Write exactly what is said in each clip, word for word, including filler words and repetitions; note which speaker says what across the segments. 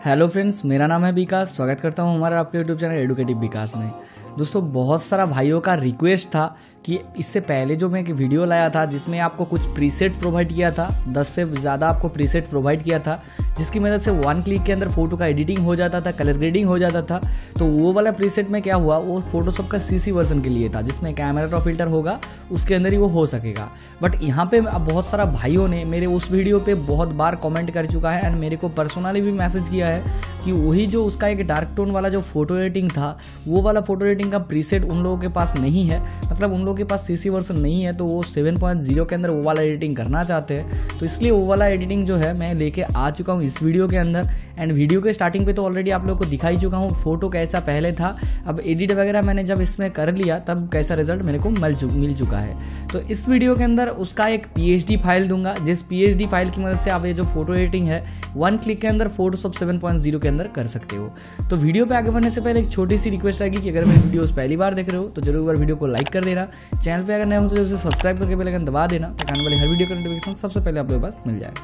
Speaker 1: Hello friends, मेरा नाम है विकास। स्वागत करता हूं हमारे आपके यूट्यूब चैनल एडुकेटिव विकास में। दोस्तों, बहुत सारा भाइयों का रिक्वेस्ट था कि इससे पहले जो मैं एक वीडियो लाया था जिसमें आपको कुछ प्रीसेट प्रोवाइड किया था, दस से ज़्यादा आपको प्रीसेट प्रोवाइड किया था, जिसकी मदद से वन क्लिक के अंदर फोटो का एडिटिंग हो जाता था, कलर ग्रेडिंग हो जाता था। तो वो वाला प्रीसेट में क्या हुआ, वो फोटोशॉप का सीसी वर्जन के लिए था जिसमें कैमरा ड्रॉ फिल्टर होगा, उसके अंदर ही वो हो सकेगा। बट यहाँ पे बहुत सारा भाइयों ने मेरे उस वीडियो पे बहुत बार कमेंट कर चुका है एंड मेरे को पर्सनली भी मैसेज किया है कि वही जो उसका एक डार्क टोन वाला जो फोटो एडिटिंग था, वो वाला फोटो एडिटिंग का प्रीसेट उन लोगों के पास नहीं है, मतलब उन लोगों के पास सीसी वर्जन नहीं है, तो वो सेवन पॉइंट ज़ीरो के अंदर वो वाला एडिटिंग करना चाहते हैं। तो इसलिए वो वाला एडिटिंग जो है मैं लेके आ चुका हूँ इस वीडियो के अंदर। एंड वीडियो के स्टार्टिंग पे तो ऑलरेडी आप लोगों को दिखाई चुका हूँ फोटो कैसा पहले था। अब एडिट वगैरह मैंने जब इसमें कर लिया तब कैसा रिजल्ट मेरे को मिल चु, मिल चुका है। तो इस वीडियो के अंदर उसका एक पीएचडी फाइल दूंगा, जिस पीएचडी फाइल की मदद से आप ये जो फोटो एडिटिंग है वन क्लिक के अंदर फोटोशॉप सेवन पॉइंट ज़ीरो के अंदर कर सकते हो। तो वीडियो पे आगे बढ़ने से पहले एक छोटी सी रिक्वेस्ट रहेगी कि अगर मेरी वीडियोस पहली बार देख रहे हो तो जरूर एक बार वीडियो को लाइक कर देना। चैनल पे अगर नए हो तो जरूर से सब्सक्राइब करके बेल आइकन दबा देना ताकि आने वाली हर वीडियो का नोटिफिकेशन सबसे पहले आप लोगों के पास मिल जाए।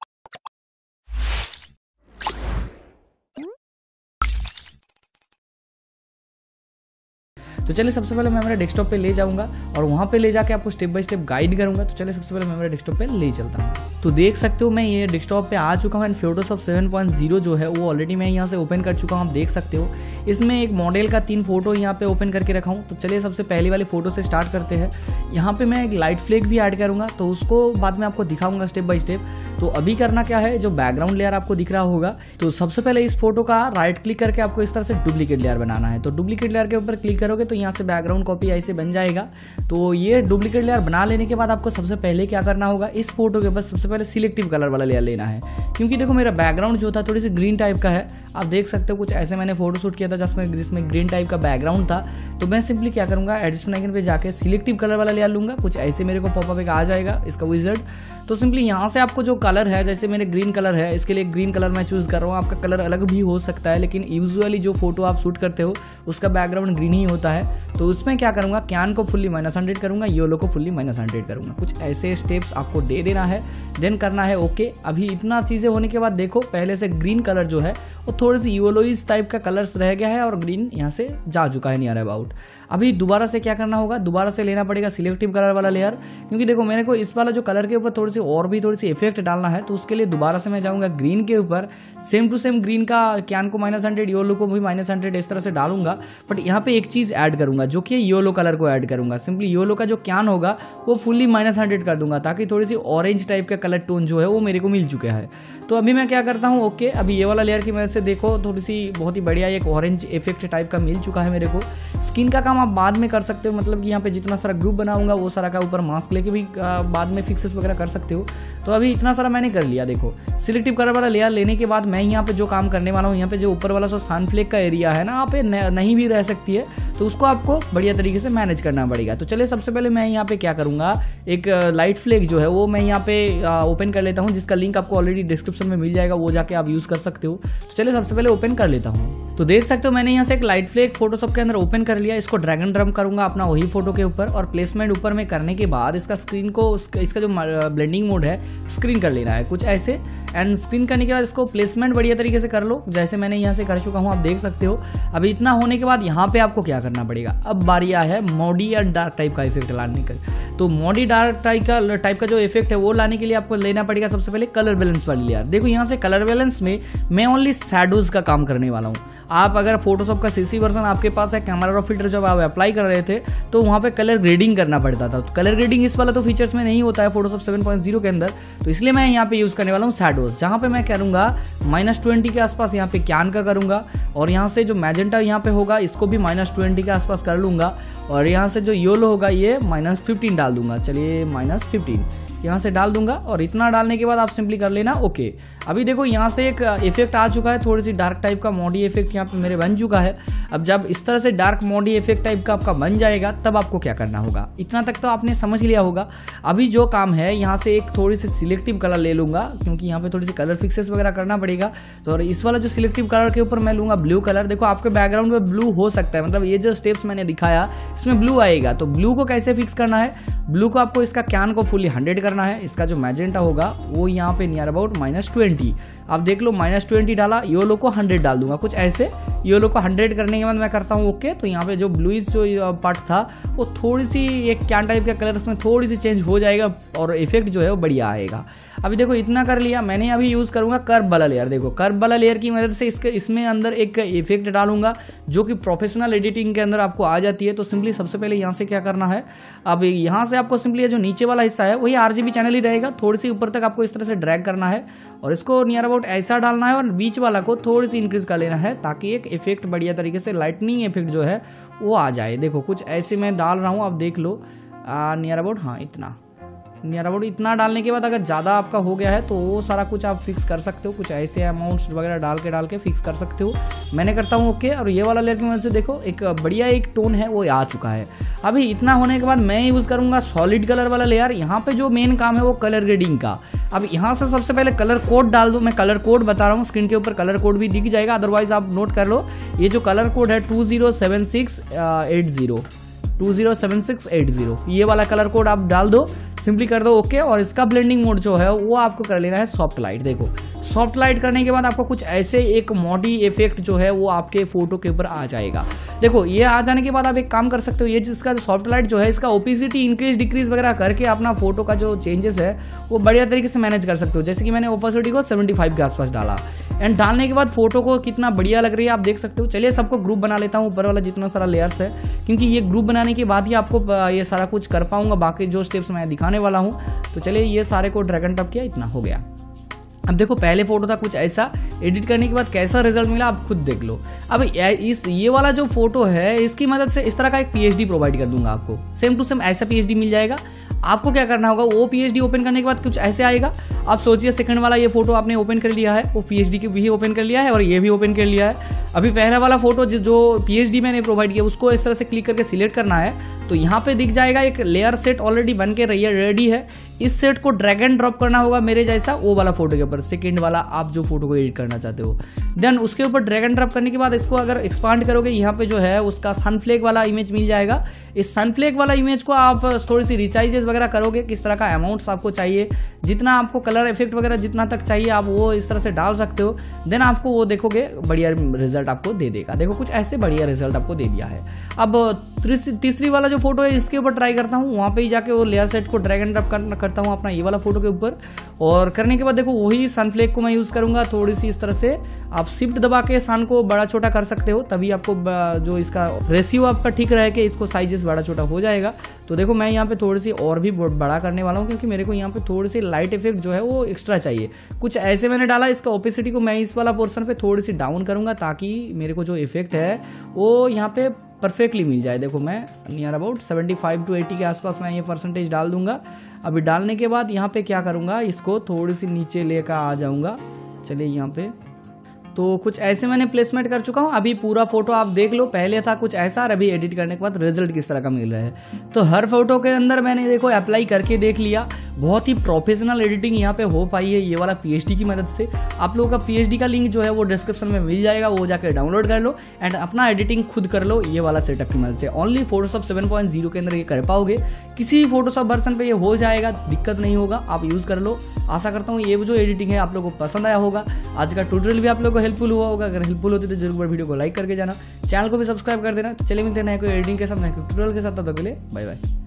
Speaker 1: तो चलिए सबसे पहले मैं मेरे डेस्कटॉप पे ले जाऊंगा और वहां पे ले जाके आपको स्टेप बाय स्टेप गाइड करूंगा। तो चलिए सबसे पहले मैं मेरे डेस्कटॉप पे ले चलता हूं। तो देख सकते हो मैं ये डेस्कटॉप पे आ चुका हूं and Photoshop seven point zero जो है वो ऑलरेडी मैं यहाँ से ओपन कर चुका हूँ। आप देख सकते हो इसमें एक मॉडल का तीन फोटो यहाँ पे ओपन करके रखा हूँ। तो चलिए सबसे पहली वाली फोटो से स्टार्ट करते हैं। यहाँ पे मैं एक लाइट फ्लेक भी ऐड करूंगा, तो उसको बाद में आपको दिखाऊंगा स्टेप बाय स्टेप। तो अभी करना क्या है, जो बैकग्राउंड लेयर आपको दिख रहा होगा, तो सबसे पहले इस फोटो का राइट क्लिक करके आपको इस तरह से डुप्लीकेट लेयर बनाना है। तो डुप्लीकेट लेयर के ऊपर क्लिक करोगे तो यहाँ से बैकग्राउंड कॉपी ऐसे बन जाएगा। तो ये डुप्लीकेट लेयर बना लेने के बाद आपको सबसे पहले क्या करना होगा, इस फोटो के ऊपर सबसे पहले सिलेक्टिव कलर वाला लेयर लेना है। क्योंकि देखो मेरा बैकग्राउंड जो था थोड़ी सी ग्रीन टाइप का है, आप देख सकते हो कुछ ऐसे मैंने फोटो शूट किया था जिसमें जिसमें ग्रीन टाइप का बैकग्राउंड था। तो मैं सिंपली क्या करूंगा, एडजस्टमेंट आइकन पे जाके सिलेक्टिव कलर वाला लेयर लूंगा। कुछ ऐसे मेरे को पॉपअप एक आ जाएगा इसका विज़ार्ड। तो सिंपली यहाँ से आपको जो कलर है, जैसे मेरे ग्रीन कलर है, इसके लिए ग्रीन कलर मैं चूज कर रहा हूँ। आपका कलर अलग भी हो सकता है, लेकिन यूजुअली जो फोटो आप शूट करते हो उसका बैकग्राउंड ग्रीन ही होता है। तो उसमें क्या करूंगा, कैन को फुल्ली माइनस हंड्रेड करूंगा, येलो को फुल्ली माइनस हंड्रेड करूंगा। कुछ ऐसे स्टेप्स आपको दे देना है, देन करना है ओके। अभी इतना चीजें होने के बाद देखो पहले से ग्रीन कलर जो है वो थोड़ी सी येलोइश टाइप का कलर्स रह गया है और ग्रीन यहाँ से जा चुका है नियर अबाउट। अभी दोबारा से क्या करना होगा, दोबारा से लेना पड़ेगा सिलेक्टिव कलर वाला लेयर। क्योंकि देखो मेरे को इस वाला जो कलर के ऊपर थोड़ी सी और भी थोड़ी सी इफेक्ट डालना है, तो उसके लिए दोबारा से मैं जाऊंगा ग्रीन के ऊपर, सेम टू सेम ग्रीन का कैन को माइनस हंड्रेड, येलो को भी माइनस हंड्रेड इस तरह से डालूंगा। बट यहाँ पे एक चीज ऐड करूंगा जो कि येलो कलर को ऐड करूंगा। सिंपली येलो का जो कैन होगा वो फुल्ली माइनस हंड्रेड कर दूंगा ताकि थोड़ी सी ऑरेंज टाइप का कलर टोन जो है वो मेरे को मिल चुका है। तो अभी मैं क्या करता हूँ, ओके अभी ये वाला लेयर की मदद से देखो थोड़ी सी बहुत ही बढ़िया एक ऑरेंज इफेक्ट टाइप का मिल चुका है मेरे को। स्किन का काम आप बाद में कर सकते हो, मतलब कि यहाँ पे जितना सारा ग्रुप बनाऊंगा वो सारा का ऊपर मास्क लेके भी बाद में फिक्सेस वगैरह कर सकते हो। तो अभी इतना सारा मैंने कर लिया। देखो सिलेक्टिव कलर वाला लेयर लेने के बाद मैं यहाँ पे जो काम करने वाला हूँ, यहाँ पे जो ऊपर वाला सो सनफ्लेक का एरिया है ना, यहाँ पे नहीं भी रह सकती है, तो उसको आपको बढ़िया तरीके से मैनेज करना पड़ेगा। तो चलिए सबसे पहले मैं यहाँ पे क्या करूंगा, एक लाइट फ्लेक जो है वो मैं यहाँ पे ओपन कर लेता हूँ, जिसका लिंक आपको ऑलरेडी डिस्क्रिप्शन में मिल जाएगा, वो जाके आप यूज कर सकते हो। तो चलिए सबसे पहले ओपन कर लेता हूँ। तो देख सकते हो मैंने यहाँ से एक लाइट फ्लेक फोटोशॉप के अंदर ओपन कर लिया। इसको ड्रैग एंड ड्रॉप करूंगा अपना वही फोटो के ऊपर और प्लेसमेंट ऊपर में करने के बाद इसका स्क्रीन को इसका जो ब्लेंडिंग मोड है स्क्रीन कर लेना है कुछ ऐसे। एंड स्क्रीन करने के बाद इसको प्लेसमेंट बढ़िया तरीके से कर लो, जैसे मैंने यहाँ से कर चुका हूँ, आप देख सकते हो। अभी इतना होने के बाद यहाँ पे आपको क्या करना पड़ेगा, अब बारी है मॉडी या डार्क टाइप का इफेक्ट लाने का। तो मॉडी डार्क टाइप का टाइप का जो इफेक्ट है वो लाने के लिए आपको लेना पड़ेगा सबसे पहले कलर बैलेंस वाली लेयर। देखो यहाँ से कलर बैलेंस में मैं ओनली शैडोज का काम करने वाला हूँ। आप अगर फोटोशॉप का सीसी वर्जन आपके पास है, कैमरा ड्रॉ फिल्टर जब आप अप्लाई कर रहे थे तो वहाँ पे कलर ग्रेडिंग करना पड़ता था। तो कलर ग्रेडिंग इस वाला तो फीचर्स में नहीं होता है फोटोशॉप सेवन पॉइंट ज़ीरो के अंदर, तो इसलिए मैं यहाँ पे यूज करने वाला हूँ शैडोज, जहाँ पे मैं करूँगा माइनस ट्वेंटी के आसपास यहाँ पे कैन का करूँगा और यहाँ से जो मैजेंटा यहाँ पे होगा इसको भी माइनस ट्वेंटी के आसपास कर लूँगा और यहाँ से जो येलो होगा ये माइनस फिफ्टीन डाल दूंगा। चलिए माइनस फिफ्टीन यहाँ से डाल दूंगा और इतना डालने के बाद आप सिंपली कर लेना ओके। अभी देखो यहाँ से एक इफेक्ट आ चुका है, थोड़ी सी डार्क टाइप का मॉडी इफेक्ट यहाँ पे मेरे बन चुका है। अब जब इस तरह से डार्क मॉडी इफेक्ट टाइप का आपका बन जाएगा तब आपको क्या करना होगा, इतना तक तो आपने समझ लिया होगा। अभी जो काम है यहाँ से एक थोड़ी सी सिलेक्टिव कलर ले लूंगा, क्योंकि यहाँ पे थोड़ी सी कलर फिक्सेस वगैरह करना पड़ेगा। तो और इस वाला जो सिलेक्टिव कलर के ऊपर मैं लूंगा ब्लू कलर। देखो आपके बैकग्राउंड में ब्लू हो सकता है, मतलब ये जो स्टेप्स मैंने दिखाया इसमें ब्लू आएगा। तो ब्लू को कैसे फिक्स करना है, ब्लू को आपको इसका कैन को फुल्ली हंड्रेड करना है, इसका जो मैजेंटा होगा वो यहाँ पे नियर अबाउट माइनस ट्वेंटी, आप देख लो माइनस ट्वेंटी डाला, येलो को हंड्रेड डाल दूंगा कुछ ऐसे। येलो को हंड्रेड करने के बाद मैं करता हूँ ओके। तो यहाँ पे जो ब्लूइश जो पार्ट था वो थोड़ी सी एक क्या टाइप का कलर उसमें थोड़ी सी चेंज हो जाएगा और इफेक्ट जो है वो बढ़िया आएगा। अभी देखो इतना कर लिया मैंने, अभी यूज़ करूँगा कर्व वाला लेयर। देखो कर्व वाला लेयर की मदद से इसके इसमें अंदर एक इफेक्ट डालूंगा जो कि प्रोफेशनल एडिटिंग के अंदर आपको आ जाती है। तो सिंपली सबसे पहले यहाँ से क्या करना है, अब यहाँ से आपको सिंपली जो नीचे वाला हिस्सा है वही आरजीबी चैनल ही रहेगा, थोड़ी सी ऊपर तक आपको इस तरह से ड्रैग करना है और इसको नियर अबाउट ऐसा डालना है और बीच वाला को थोड़ी सी इंक्रीज कर लेना है ताकि एक इफेक्ट बढ़िया तरीके से लाइटनिंग इफेक्ट जो है वो आ जाए। देखो कुछ ऐसे मैं डाल रहा हूँ, आप देख लो नियर अबाउट, हाँ इतना नियर अबाउट इतना डालने के बाद अगर ज़्यादा आपका हो गया है तो वो सारा कुछ आप फिक्स कर सकते हो, कुछ ऐसे अमाउंट्स वगैरह डाल के डाल के फिक्स कर सकते हो। मैंने करता हूँ ओके। और ये वाला लेयर की मदद से देखो एक बढ़िया एक टोन है वो आ चुका है। अभी इतना होने के बाद मैं यूज़ करूँगा सॉलिड कलर वाला लेयर। यहाँ पे जो मेन काम है वो कलर ग्रेडिंग का। अब यहाँ से सबसे पहले कलर कोड डाल दो, मैं कलर कोड बता रहा हूँ, स्क्रीन के ऊपर कलर कोड भी दिख जाएगा, अदरवाइज आप नोट कर लो। ये जो कलर कोड है two zero seven six eight zero two zero seven six eight zero, ये वाला कलर कोड आप डाल दो, सिंपली कर दो ओके। और इसका ब्लेंडिंग मोड जो है वो आपको कर लेना है सॉफ्ट लाइट। देखो सॉफ्ट लाइट करने के बाद आपको कुछ ऐसे एक मॉडी इफेक्ट जो है वो आपके फोटो के ऊपर आ जाएगा। देखो ये आ जाने के बाद आप एक काम कर सकते हो, ये जिसका जो सॉफ्ट लाइट जो है इसका ओपेसिटी इंक्रीज डिक्रीज वगैरह करके अपना फोटो का जो चेंजेस है वो बढ़िया तरीके से मैनेज कर सकते हो। जैसे कि मैंने ओपेसिटी को सेवेंटी फाइव के आसपास डाला एंड डालने के बाद फोटो को कितना बढ़िया लग रही है आप देख सकते हो। चलिए सबको ग्रुप बना लेता हूँ, ऊपर वाला जितना सारा लेयर्स है, क्योंकि ये ग्रुप बनाने के बाद ही आपको ये सारा कुछ कर पाऊंगा, बाकी जो स्टेप्स मैं दिखाने वाला हूँ। तो चलिए ये सारे को ड्रैग एंड ड्रॉप किया, इतना हो गया। अब देखो पहले फोटो था कुछ ऐसा, एडिट करने के बाद कैसा रिजल्ट मिला आप खुद देख लो। अब इस ये वाला जो फोटो है इसकी मदद से इस तरह का एक पीएचडी प्रोवाइड कर दूंगा आपको, सेम टू सेम ऐसा पीएचडी मिल जाएगा। आपको क्या करना होगा, वो पीएचडी ओपन करने के बाद कुछ ऐसे आएगा। आप सोचिए सेकंड वाला ये फोटो आपने ओपन कर लिया है, वो पीएचडी के भी ओपन कर लिया है और ये भी ओपन कर लिया है। अभी पहला वाला फोटो जो पीएचडी मैंने प्रोवाइड किया उसको इस तरह से क्लिक करके सिलेक्ट करना है, तो यहाँ पे दिख जाएगा एक लेयर सेट ऑलरेडी बन के रेडी है। इस सेट को ड्रैग एंड ड्रॉप करना होगा मेरे जैसा वो वाला फोटो के ऊपर, सेकंड वाला आप जो फोटो को एडिट करना चाहते हो। देन उसके ऊपर ड्रैग एंड ड्रॉप करने के बाद इसको अगर एक्सपांड करोगे, यहाँ पे जो है उसका सनफ्लेक वाला इमेज मिल जाएगा। इस सनफ्लेक वाला इमेज को आप थोड़ी सी रिसाइजेस वगैरह करोगे, किस तरह का अमाउंट्स आपको चाहिए, जितना आपको कलर इफेक्ट वगैरह जितना तक चाहिए आप वो इस तरह से डाल सकते हो। देन आपको वो देखोगे बढ़िया रिजल्ट आपको दे देगा। देखो कुछ ऐसे बढ़िया रिजल्ट आपको दे दिया है। अब तीसरी वाला जो फोटो है इसके ऊपर ट्राई करता हूँ, वहाँ पे ही जाके वो लेयर सेट को ड्रैग एंड ड्रॉप करता हूँ अपना ये वाला फोटो के ऊपर। और करने के बाद देखो वही सनफ्लेक को मैं यूज़ करूँगा, थोड़ी सी इस तरह से आप शिफ्ट दबा के सन को बड़ा छोटा कर सकते हो, तभी आपको जो इसका रेशियो आपका ठीक रहे कि इसको साइजेस बड़ा छोटा हो जाएगा। तो देखो मैं यहाँ पे थोड़ी सी और भी बड़ा करने वाला हूँ, क्योंकि मेरे को यहाँ पे थोड़ी सी लाइट इफेक्ट जो है वो एक्स्ट्रा चाहिए। कुछ ऐसे मैंने डाला, इसका ओपेसिटी को मैं इस वाला पोर्शन पे थोड़ी सी डाउन करूँगा ताकि मेरे को जो इफेक्ट है वो यहाँ पे परफेक्टली मिल जाए। देखो मैं near about seventy five to eighty के आसपास मैं ये परसेंटेज डाल दूंगा। अभी डालने के बाद यहाँ पे क्या करूँगा, इसको थोड़ी सी नीचे लेकर आ जाऊँगा। चलिए यहाँ पे तो कुछ ऐसे मैंने प्लेसमेंट कर चुका हूँ। अभी पूरा फोटो आप देख लो, पहले था कुछ ऐसा और अभी एडिट करने के बाद रिजल्ट किस तरह का मिल रहा है। तो हर फोटो के अंदर मैंने देखो अप्लाई करके देख लिया, बहुत ही प्रोफेशनल एडिटिंग यहाँ पे हो पाई है ये वाला पीएचडी की मदद से। आप लोगों का पीएचडी का लिंक जो है वो डिस्क्रिप्शन में मिल जाएगा, वो जाकर डाउनलोड कर लो एंड अपना एडिटिंग खुद कर लो ये वाला सेटअप की मदद से। Only Photoshop seven point zero के अंदर ये कर पाओगे, किसी भी फोटोशॉप वर्जन पे ये हो जाएगा, दिक्कत नहीं होगा, आप यूज़ कर लो। आशा करता हूँ ये जो एडिटिंग है आप लोगों को पसंद आया होगा, आज का ट्यूटोरियल भी आप लोगों को हेल्पफुल हुआ होगा। अगर हेल्पफुल होती तो जरूर वीडियो को लाइक करके जाना, चैनल को भी सब्सक्राइब कर देना। तो चलिए मिलते हैं नए कोई एडिटिंग के साथ, नए ट्यूटोरियल के साथ, तब तक के लिए बाय बाय।